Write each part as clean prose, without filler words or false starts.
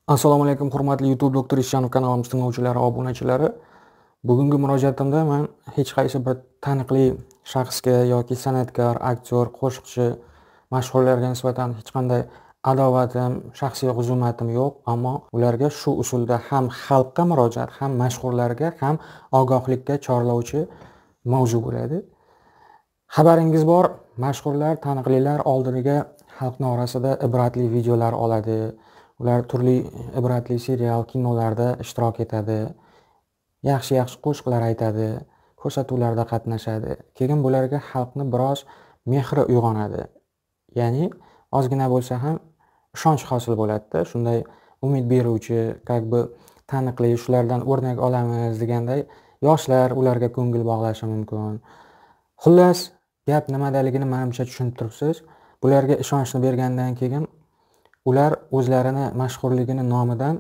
Assalomu alaykum, hurmatli YouTube Doktor Ishchanov kanalimiz tinglovchilari, obunachilari. Bugungi murojaatimda men hech qaysi bir taniqli shaxsga yoki san'atkor, aktyor, qo'shiqchi, mashhurlarga nisbatan hech qanday adovatim, shaxsiy huzumatim yo'q, ammo ularga shu usulda ham xalqqa murojaat, ham mashhurlarga, ham ogohlikka chorlovchi mavzu bo'ladi. Xabaringiz bor, mashhurlar, taniqlilar oldiniga xalqning orasida ibratli videolar oladi. Ular turli ibratli serial, kinolarda ishtirok etadi. Yaxshi qo'shiqlar aytadi, ko'rsatuvlarda qatnashadi. Keyin bularga xalqni biroz mehri uyg'onadi. Ya'ni ozgina bo'lsa ham ishonch hosil bo'ladi-da. Shunday umid beruvchi, taniqli, shulardan o'rnak olamiz deganday yoshlar ularga ko'ngil bog'lashi mumkin. Xullas, gap nimadaligini menimcha tushunib turibsiz. Bularga ishonchni bergandan keyin ular o'zlarini mashhurligini nomidan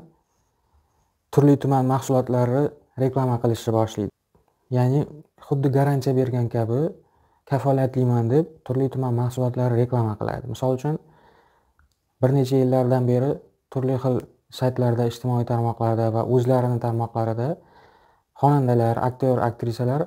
turli-tuman mahsulotlarni reklama qilishni boshlaydi. Ya'ni xuddi garantiya bergan kabi kafolatliman deb turli-tuman mahsulotlarni reklama qiladi. Misol uchun bir necha yillardan beri turli xil saytlarda, ijtimoiy tarmoqlarda va o'zlarining tarmoqlarida xonandalar, aktyor, aktrisalar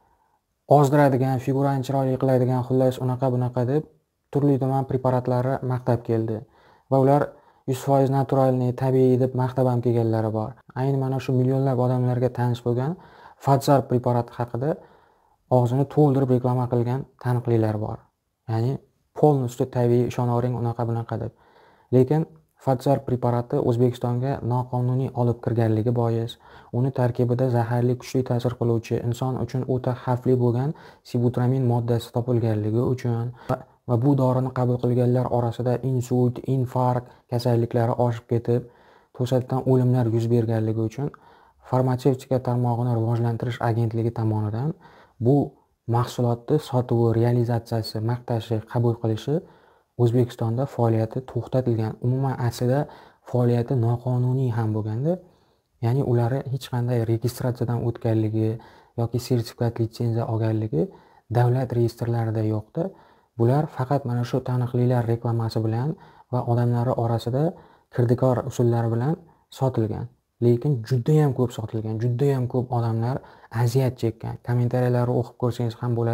ozdiradigan, figurani chiroyli qiladigan, xullas unaqa bunaqa deb turli-tuman preparatlarni maqtab keldi. Va ular 100% naturalniy, tabiiy deb maqtab ham kelganlari bor. Ayni mana shu millionlab odamlarga tanish bo'lgan Fatzar preparati haqida og'zini to'ldirib reklama qilgan taniqlilar bor. Ya'ni polностью tabiiy, ishonavering unaqa bunaqa deb. Lekin Fatzar preparati O'zbekistonga noqonuniy olib kirganligi bois, uni tarkibida zaharli, kuchli ta'sir qiluvchi, inson uchun o'ta xavfli bo'lgan sibutramin moddasi topilganligi uchun va bu dorini qabul qilganlar orasida insult, infarkt kasalliklari oshib ketib, to'satdan o'limlar yuz berganligi uchun farmatsevtika tarmog'ini rivojlantirish agentligi tomonidan bu mahsulotni sotuvi, realizatsiyasi, maqtashi, qabul qilishi O'zbekistonda faoliyati to'xtatilgan. Umuman aslida faoliyati noqonuniy ham bo'lganda, ya'ni ular hech qanday registratsiyadan o'tganligi yoki sertifikat, litsenziya olganligi davlat reyestrlarida yo'qdi. Bular faqat mana shu taniqlilar reklamasi bilan va odamlar orasida kirdikor usullari bilan sotilgan. Lekin juda ham ko'p sotilgan, juda ham ko'p odamlar aziyat chekkan. Kommentariyalarni o'qib ko'rsangiz ham bo'ladi.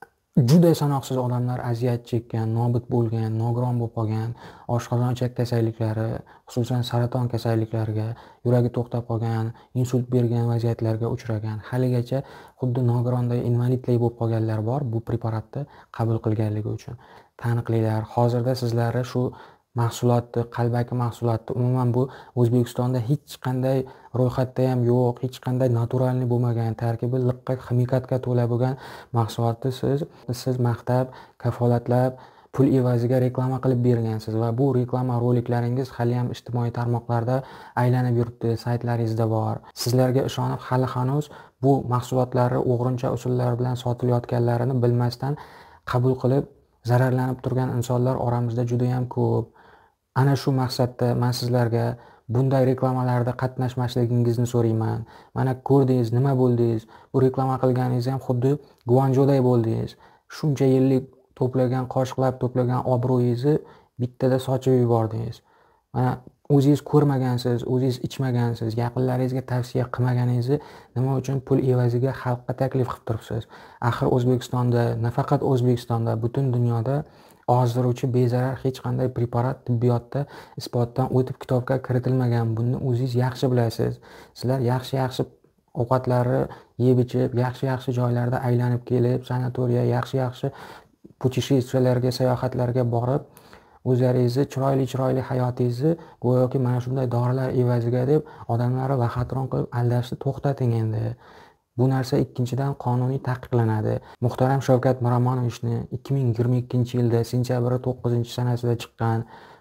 Juda sanoqsiz odamlar aziyat chekkan, nobud bo'lgan, nogiron bo'lib qolgan, oshqozon ichak kasalliklari, xususan saraton kasalliklariga, yuragi to'xtab qolgan, insult bergan vaziyatlarga uchragan, haligacha xuddi nogironday, invalidday bo'lib qolganlar bor bu preparatni qabul qilganligi uchun. Taniqlilar, hozirda sizlarni shu mahsulotni, qalbaki mahsulotni, umuman bu O'zbekistonda hech qanday ro'yxatda ham yo'q, hech qanday naturalniy bo'lmagan, tarkibi liqqa, ximikatga to'la bo'lgan mahsulotni siz maqtab, kafolatlab, pul evaziga reklama qilib bergansiz va bu reklama roliklaringiz hali ham ijtimoiy tarmoqlarda aylanib yuribdi, saytlaringizda bor. Sizlarga ishonib hali hanuz bu mahsulotlarni o'g'rincha usullar bilan sotilayotganlarini bilmasdan qabul qilib zararlanib turgan insonlar oramizda juda ham ko'p. Ana shu maqsadda men sizlarga bunday reklamalarda qatnashmasligingizni so'rayman. Mana ko'rdingiz, nima bo'ldingiz? Bu reklama qilganingiz ham xuddi Guanjoday bo'ldingiz. Shuncha yillik to'plagan, qoshiqlab to'plagan obro'yingizni bittada sochib yubordingiz. Mana o'zingiz ko'rmagansiz, o'zingiz ichmagansiz, yaqinlaringizga tavsiya qilmaganingizni nima uchun pul evaziga xalqqa taklif qilib turibsiz? Axir O'zbekistonda, nafaqat O'zbekistonda, butun dunyoda ozdiruvchi bezarar hech qanday preparat tibbiyotda isbotdan o'tib kitobga kiritilmagan. Buni o'zingiz yaxshi bilasiz. Sizlar yaxshi ovqatlarni yeb ichib, yaxshi joylarda aylanib kelib, sanatoriya, yaxshi putешествияларga, sayohatlarga borib, o'zlaringizni chiroyli hayotingizni go'yoki mana shunday dorilar evaziga deb odamlarni vahatron qilib aldashni to'xtating endi. Bu narsa ikkinchidan qonuniy taqiqlanadi. Muhtaram Shavkat Miromonovichni 2022-yilda sentyabr 9-sanasida chiqqan,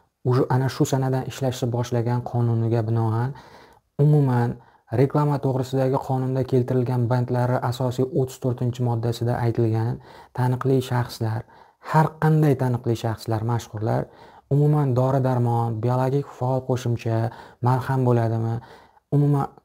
ana shu sanadan ishlashni boshlagan qonuniga binoan umuman reklama to'g'risidagi qonunda keltirilgan bandlari asosiy 34-moddasida aytilgan taniqli shaxslar, har qanday taniqli shaxslar, mashhurlar umuman dori-darmon, biologik faol qo'shimcha, malham bo'ladimi? Umuman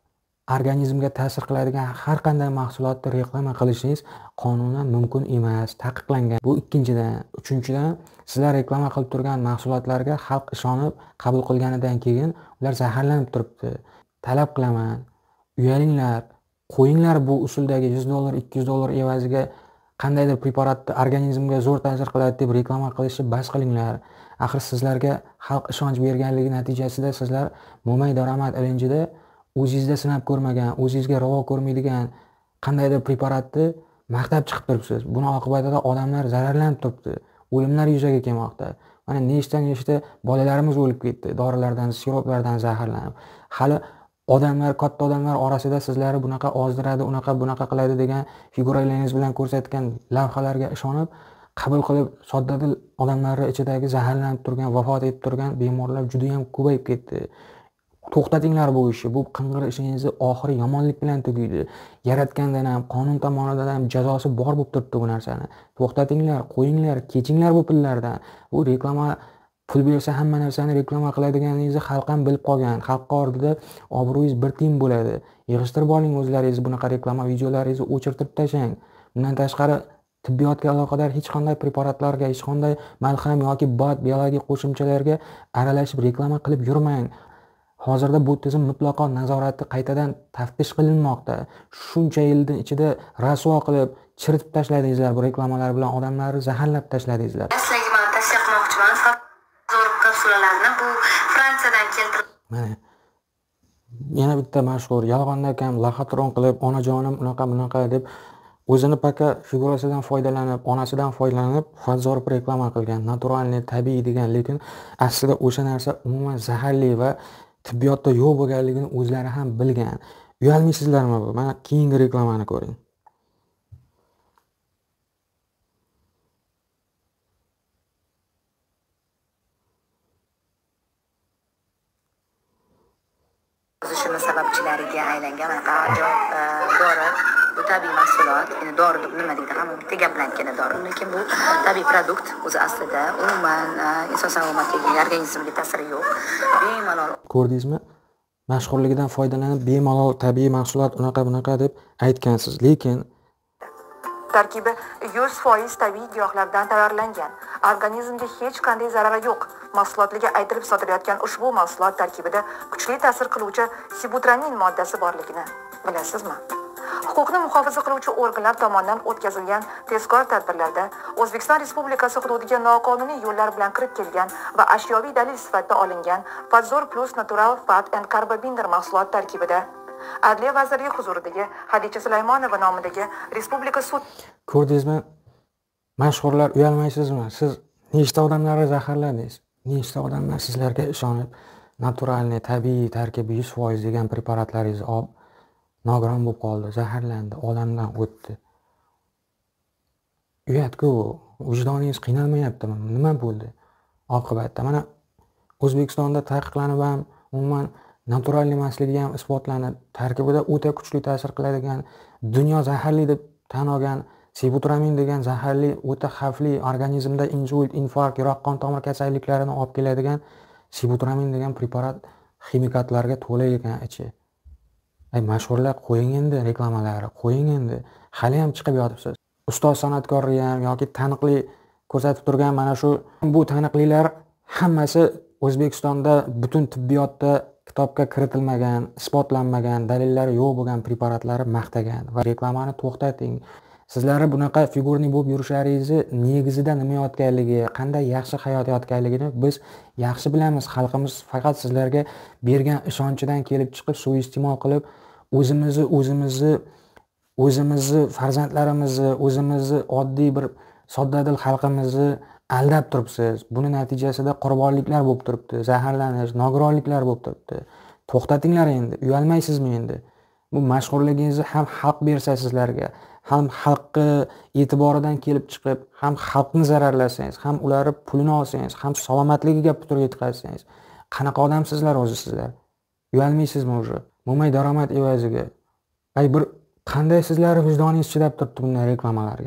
organizmga ta'sir qiladigan har qanday mahsulotni reklama qilishingiz qonunan mumkin emas, taqiqlangan. Bu ikkinchidan. Uchinchidan, sizlar reklama qilib turgan mahsulotlarga xalq ishonib qabul qilganidan keyin ular zaharlanib turibdi. Talab qilaman, uyalinglar, qo'yinglar bu usuldagi $100, $200 evaziga qandaydir preparatni organizmga zo'r ta'sir qiladi deb reklama qilishni bas qilinglar. Axir sizlarga xalq ishonch berganligi natijasida sizlar mo'may daromad ilinjida o'zingizda sinab ko'rmagan, o'zingizga ravo ko'rmaydigan qandaydir preparatni maqtab chiqib turibsiz. Buni oqibatida odamlar zararlanib turibdi. O'limlar yuzaga kelmoqda. Mana nechta bolalarimiz o'lib ketdi, dorilardan, siroplardan zaharlanib. Hali odamlar, katta odamlar orasida sizlarni bunaqa ozdiradi, bunaqa qiladi degan figuralaringiz bilan ko'rsatgan lavhalarga ishonib, qabul qilib, soddadil odamlarning ichidagi zaharlanib turgan, vafot etib turgan bemorlar juda ham ko'payib ketdi. To'xtatinglar bu ishni. Bu qing'ir ishingizni oxiri yomonlik bilan tugaydi. Yaratgandan ham, qonun tomonidan ham jazosi bor bo'lib turibdi bu narsani. To'xtatinglar, qo'yinglar, kechinglar bu pullardan. Bu reklama pul bersa hamma narsani reklama qiladiganingizni xalq ham bilib qolgan. Xalqqa oldida obro'yingiz bir tiyin bo'ladi. Yig'ishtirib oling o'zlaringiz bunaqa reklama videolaringizni o'chirtirib tashlang. Bundan tashqari tibbiyotga aloqador hech qanday preparatlarga, hech qanday malham yoki biologik qo'shimchalarga aralashib reklama qilib yurmang. Hozirda bu tizim mutlaqo nazorati qaytadan taftish qilinmoqda. Shuncha yilning ichida rasvo qilib, chiritib tashladingizlar bu reklamalar bilan odamlarni zaharlab tashladingizlar. Sizlarga men tavsiya qilmoqchiman. Zo'r kapsulalarni bu Fransiyadan keltirib. Mana yana bitta mashhur yolg'ondan kam laxatron qilib, onajonim unaqa deb o'zini paka figurasidan foydalanib, onasidan foydalanib, Fadzorov reklama qilgan, naturalniy, tabiiy degan, lekin aslida o'sha narsa umuman zaharli va tibbiyotda yo'q bo'lganligini o'zlari ham bilgan. Uyalmaysizlarmi bu? Mana keyingi reklamani ko'ring. O'zishini sababchilariga aylangan ajoyib dori. Bu tabiiy mahsulot. Endi dori deb nima deydi? Hamma bitta gap bilan keladi dori. Lekin bu tabiiy produkt o'zi aslida umuman inson salomatligiga, organizmga ta'siri yo'q. Bemalol. Ko'rdingizmi? Mashhurligidan foydalanib bemalol tabiiy mahsulot bunaqa deb aytgansiz, lekin tarkibi 100% tabiiy giyohlardan tayyorlangan. Organizmga hech qanday zarari yo'q. Mahsulotligi aytilib sotilayotgan ushbu mahsulot tarkibida kuchli ta'sir qiluvchi sibutramin moddasi borligini bilasizmi? Huquqni muhofaza qiluvchi organlar tomonidan o'tkazilgan tezkor tadbirlarda O'zbekiston Respublikasi hududiga noqonuniy yo'llar bilan kirib kelgan va ashyoviy dalil sifatida olingan Fadzor Plus Natural Fat and Carbobinder mahsulot tarkibida Adliya vazirligi huzuridagi Hadicha Sulaymonova nomidagi Respublika sud. Ko'rdingizmi? Mashhurlar, uyalmaysizmi? Siz nechta odamlarni zaharladingiz? Nechta odamlar sizlarga ishonib, naturalniy, tabiiy tarkibi 100% degan preparatlaringizni olib nogiron bo'lib qoldi, zaharlandi, olamdan o'tdi. Uyatku, vijdoningiz qiynalmayaptimi? Nima bo'ldi? Oqibatda mana O'zbekistonda taqiqlanib ham umuman natural emasligi ham isbotlanib, tarkibida o'ta kuchli ta'sir qiladigan, dunyo zaharli deb tan olgan sibutramin degan zaharli, o'ta xavfli, organizmda insult, infarkt, yurak qon tomir kasalliklarini olib keladigan sibutramin degan preparat ximikatlarga to'la ekan ichi. Mashhurlar, qo'ying endi reklamalari, qo'ying endi. Hali ham chiqib yotibsiz. Ustoz san'atkorlar ham yoki taniqli ko'rsatib turgan mana shu bu taniqlilar hammasi O'zbekistonda butun tibbiyotda kitobga kiritilmagan, isbotlanmagan, dalillari yo'q bo'lgan preparatlarni maqtagan va reklamani to'xtating. Sizlarni bunaqa figurniy bo'lib yurishlaringizni negizida nima yotganligi, qanday yaxshi hayot yotganligini biz yaxshi bilamiz. Xalqimiz faqat sizlarga bergan ishonchidan kelib chiqib, suiiste'mol qilib, o'zimizni farzandlarimizni, o'zimizni oddiy bir soddadil xalqimizni aldab turibsiz. Buni natijasida qurbonliklar bo'lib turibdi, zaharlanish, nogironliklar bo'lib turibdi. To'xtatinglar endi, uyalmaysizmi endi? Bu mashhurligingizni ham xalq bersa sizlarga, ham xalqni e'tiboridan kelib chiqib, ham xalqni zararlasangiz, ham ularni pulini olsangiz, ham salomatligiga putur yetkazsangiz, qanaqa odamsizlar o'zi sizlar? Uyalmaysizmi o'zi? Mo'may daromad evaziga. Bir qanday sizlarni vijdoningiz chidab turibdi bunday reklamalarga?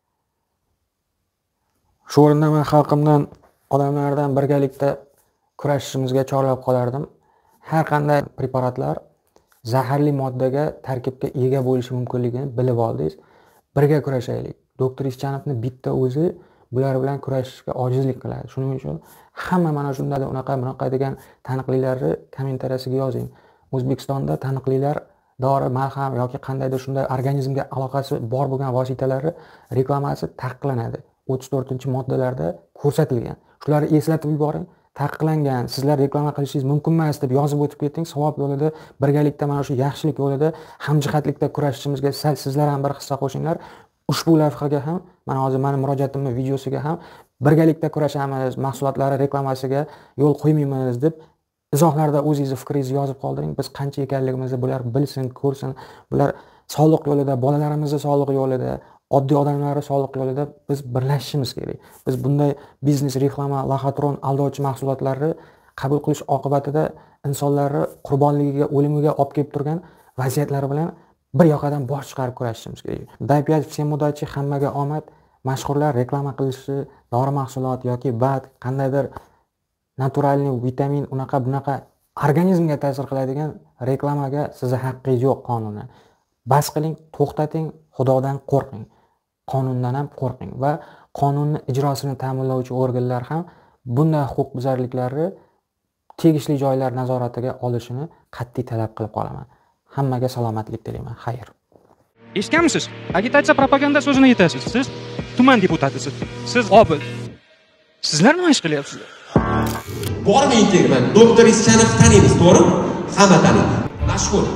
Shu o'rinda men xalqimdan, odamlardan birgalikda kurashishimizga chorlab qolardim. Har qanday preparatlar zaharli moddaga tarkibga ega bo'lishi mumkinligini bilib oldingiz. Birga kurashaylik. Doktor Ishchanovni bitta o'zi bular bilan kurashishga ojizlik qiladi. Shuning uchun hamma mana shunday bunaqa degan taniqlilarni kommentariyasiga yozing. O'zbekistonda taniqlilar dori, malham yoki qandaydir shunday organizmga aloqasi bor bo'lgan vositalarni reklamasi taqiqlanadi. 34-moddalarda ko'rsatilgan. Shularni eslatib yuboring. Taqiqlangan, sizlar reklama qilishingiz mumkin emas deb yozib o'tib keting. Savob yo'lida, birgalikda mana shu yaxshilik yo'lida hamjihatlikda kurashishimizga sizlar ham bir hissa qo'shinglar. Ushbu lavhaga ham, mana hozir meni murojaatimning videosiga ham birgalikda kurashamiz, mahsulotlari reklamasiga yo'l qo'ymaymiz deb izohlarda o'zingizni fikringizni yozib qoldiring. Biz qancha ekanligimizni bular bilsin, ko'rsin. Bular sog'liq yo'lida, bolalarimizni sog'liq yo'lida, oddiy odamlarni sog'liq yo'lida biz birlashishimiz kerak. Biz bunday biznes, reklama, laxatron, aldovchi mahsulotlarni qabul qilish oqibatida insonlarni qurbonligiga, o'limiga olib kelib turgan vaziyatlar bilan bir yoqadan bosh chiqarib kurashishimiz kerak. Дай 5 всем удачи, hammaga omad. Mashhurlar reklama qilishi, dori mahsulot yoki BAD, qandaydir naturalniy vitamin bunaqa organizmga ta'sir qiladigan reklamaga sizning haqqingiz yo'q qonunan. Bas qiling, to'xtating, Xudodan qo'rqing. Qonundan ham qo'rqing va qonunni ijrosini ta'minlovchi organlar ham bunday huquqbuzarliklarni tegishli joylar nazoratiga olishini qat'iy talab qilib qolaman. Hammaga salomatlik tilayman. Xayr. Eshitganmisiz? Agitatsiya propaganda so'zini aytasiz. Siz tuman deputatisiz. Siz Obid. Sizlar nima ish qilyapsizlar? Bormi integran? Doktor Ischanov taniymiz, to'g'rimi? Hamma taniydi. Mashhur.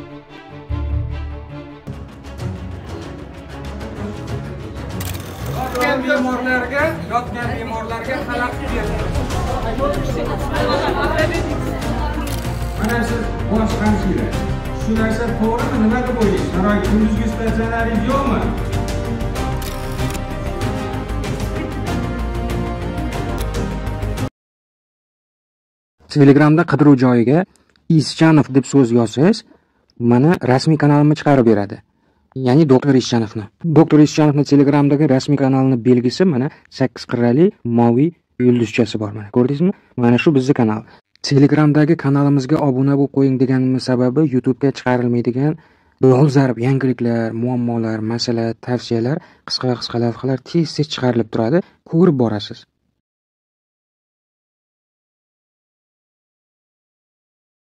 Yotgan bemorlarga xalaqit berdi. Mana siz bosh hamshira. Shu narsa to'g'rimi? Nima deb o'ylaysiz? Qarang, kunduzgi statsionaringiz yo'qmi? Telegramda qidiruv joyiga Ischanov deb so'z yozsangiz, mana rasmiy kanalimni chiqarib beradi. Ya'ni doktor Ishchanovni. Doktor Ishchanovning Telegramdagi rasmiy kanalining belgisi mana 8 qirrali moviy yulduzchasi bor. Mana ko'rdingizmi? Mana shu bizning kanal. Telegramdagi kanalimizga obuna bo'lib qo'ying deganimiz sababi YouTube'ga chiqarilmaydigan dolzarb yangiliklar, muammolar, masala, tavsiyalar, qisqa lavhalar tez chiqarilib turadi. Ko'rib borasiz.